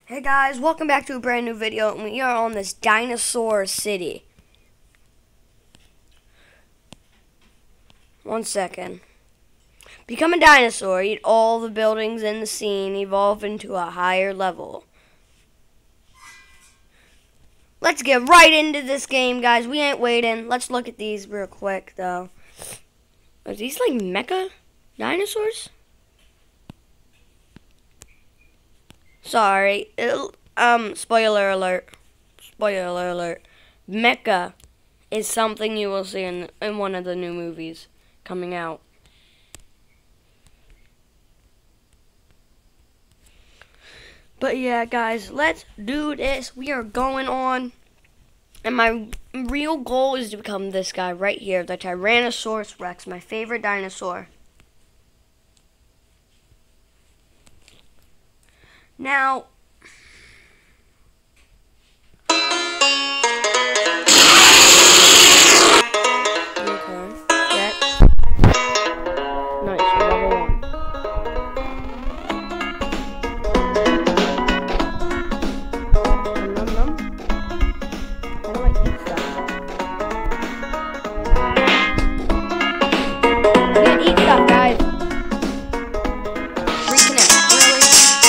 Hey guys, welcome back to a brand new video, and we are on this dinosaur city. 1 second. Become a dinosaur, eat all the buildings in the scene, evolve into a higher level. Let's get right into this game, guys. We ain't waiting. Let's look at these real quick, though. Are these like mecha dinosaurs? Sorry. Spoiler alert. Spoiler alert. Mecha is something you will see in one of the new movies coming out. But yeah, guys, let's do this. We are going on. And my real goal is to become this guy right here, the Tyrannosaurus Rex, my favorite dinosaur. Now, okay, get, nice, level 1. Nom nom. How do I eat stuff? I can't eat stuff, guys. Reconnect, really?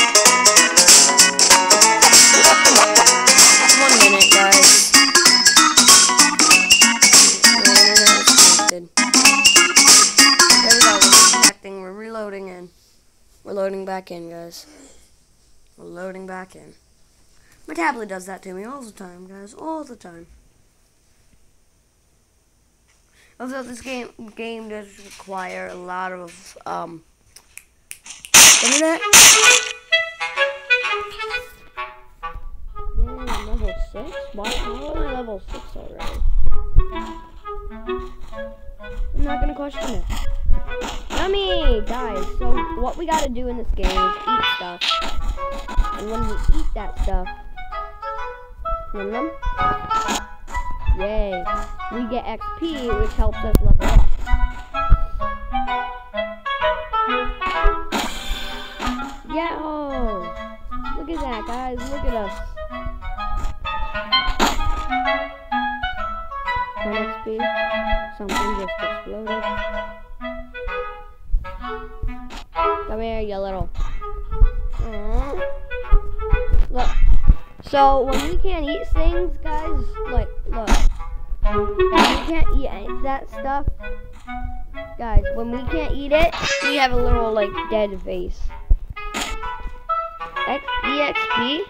1 minute, guys. My internet is connected. There we go, we're reconnecting, we're reloading in. We're loading back in, guys. We're loading back in. My tablet does that to me all the time, guys, all the time. Although this game does require a lot of internet. Yeah, level 6? Why are we level 6 already? I'm not gonna question it. Yummy! Guys, so what we gotta do in this game is eat stuff. And when we eat that stuff, yum yum, yay, we get XP, which helps us level up. Yeah, oh, look at that, guys, look at us. 10 XP, something just exploded. Come here, you little. Aww. Look. So when we can't eat things, guys, like, look. When we can't eat that stuff, guys, when we can't eat it, we have a little, like, dead face. EXP?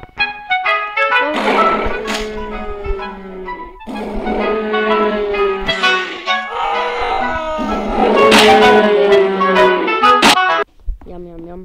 Yum, yum, yum.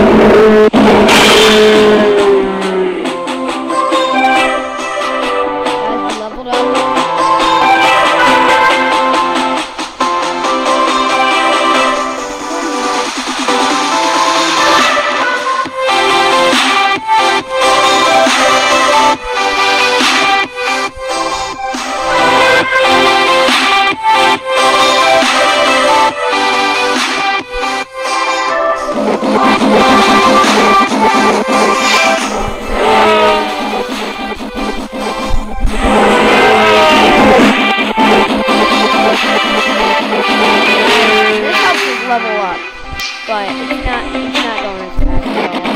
Level up, but it's not going as fast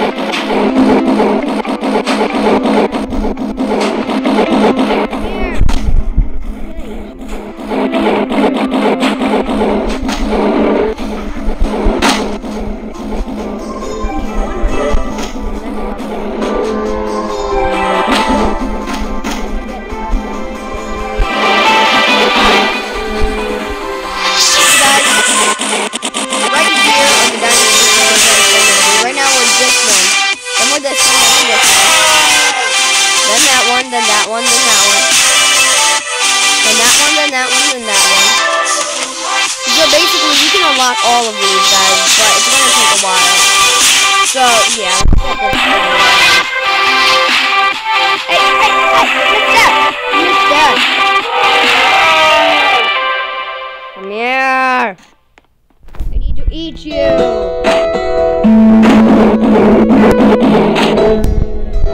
then that one, then that one. Then that one, then that one, then that one. So basically, you can unlock all of these, guys, but it's gonna take a while. So, yeah, let's get this going. Hey, missed that! Come here! I need to eat you!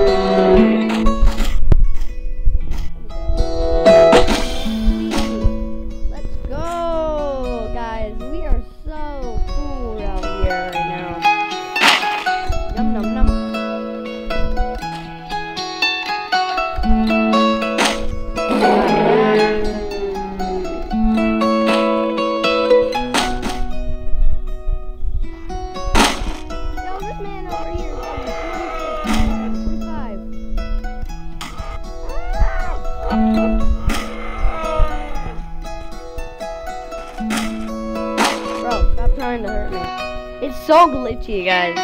so glitchy, guys.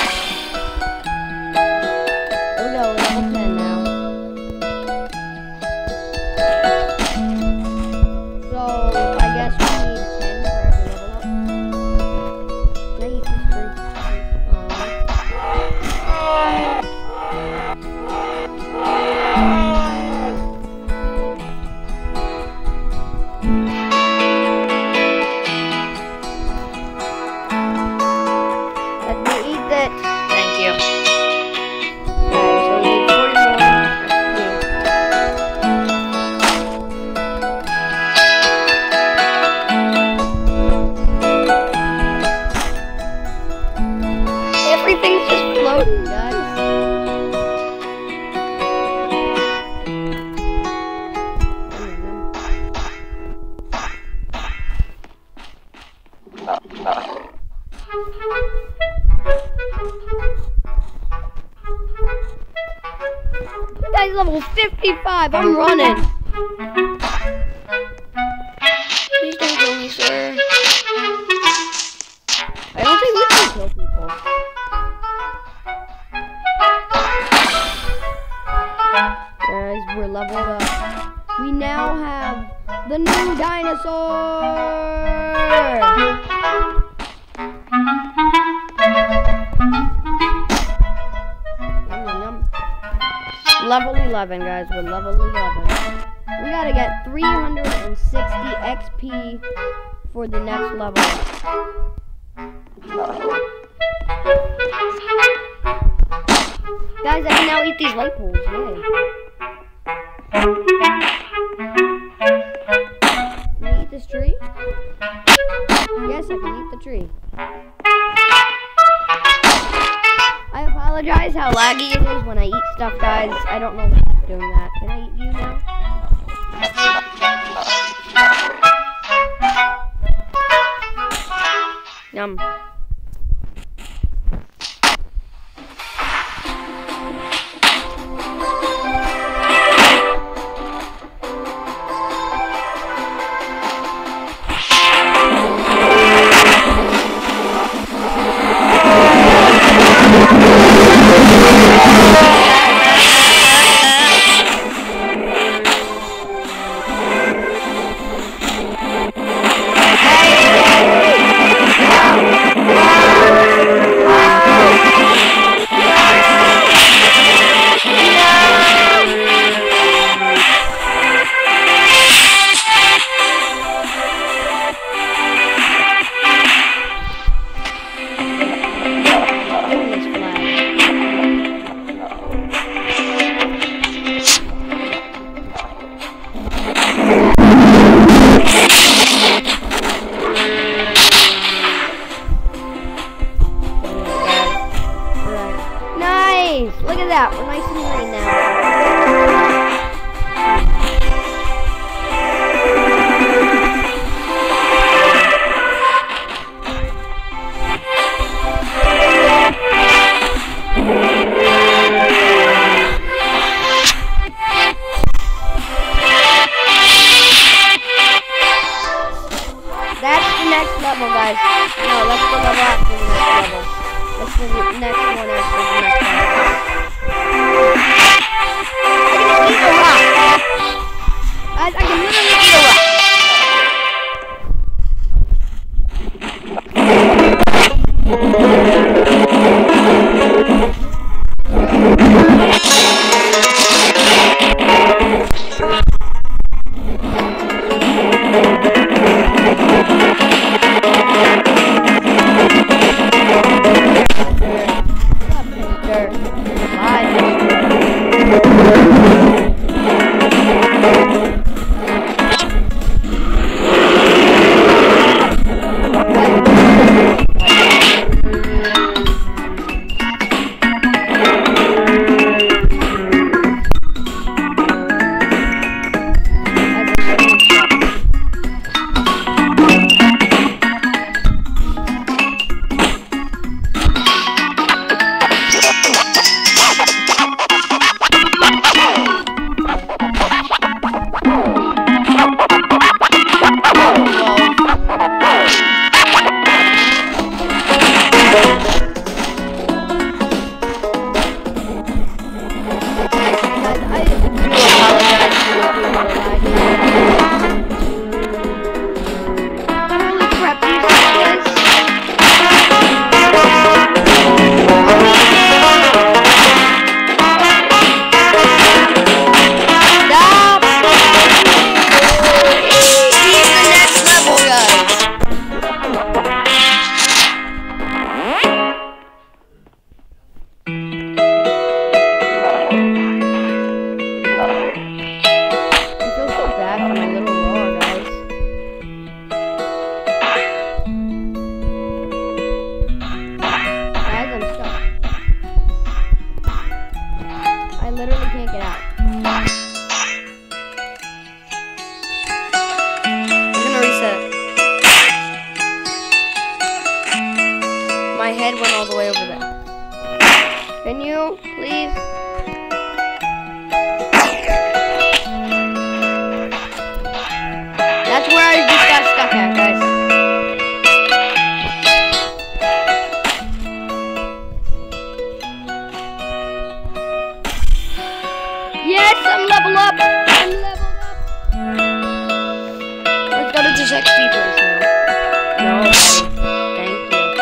Here we go, level 10 now. So, I guess we need 10 for every level up. Can I eat this fruit? Let me eat it. Thank you. Alright, so we need 40 more. Everything's just floating, guys. Guys, level 55. I'm running. Please don't kill me, sir. I don't think we can kill people. Guys, we're leveled up. We now have the new dinosaur. Yum, yum, yum. Level 11, guys. We're level 11. We gotta get 360 XP for the next level. Guys, I can now eat these light poles. Yay. Can I eat this tree? Yes, I can eat the tree. I apologize how laggy it is when I eat stuff, guys. I don't know why I'm doing that. Can I eat you now? Yum. Look at that, we're nice and green now. That's the next level, guys. No, that's the level after the next level. That's the next one after the next level. I can literally eat a rock. literally can't get out. I'm gonna reset. My head went all the way over there. Can you, please? That's where I just got stuck at, guys. Yes, I'm level up. I'm leveled up. Let's go to this XP place now. No, thank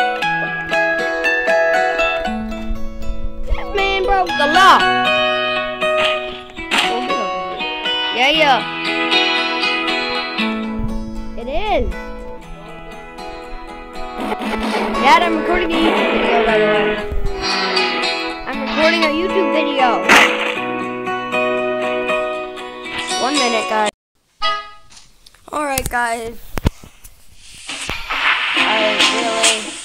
you. This man broke the law. Yeah. It is. Dad, I'm recording a YouTube video, by the way. I'm recording a YouTube video. 1 minute, guys. Alright, guys. I really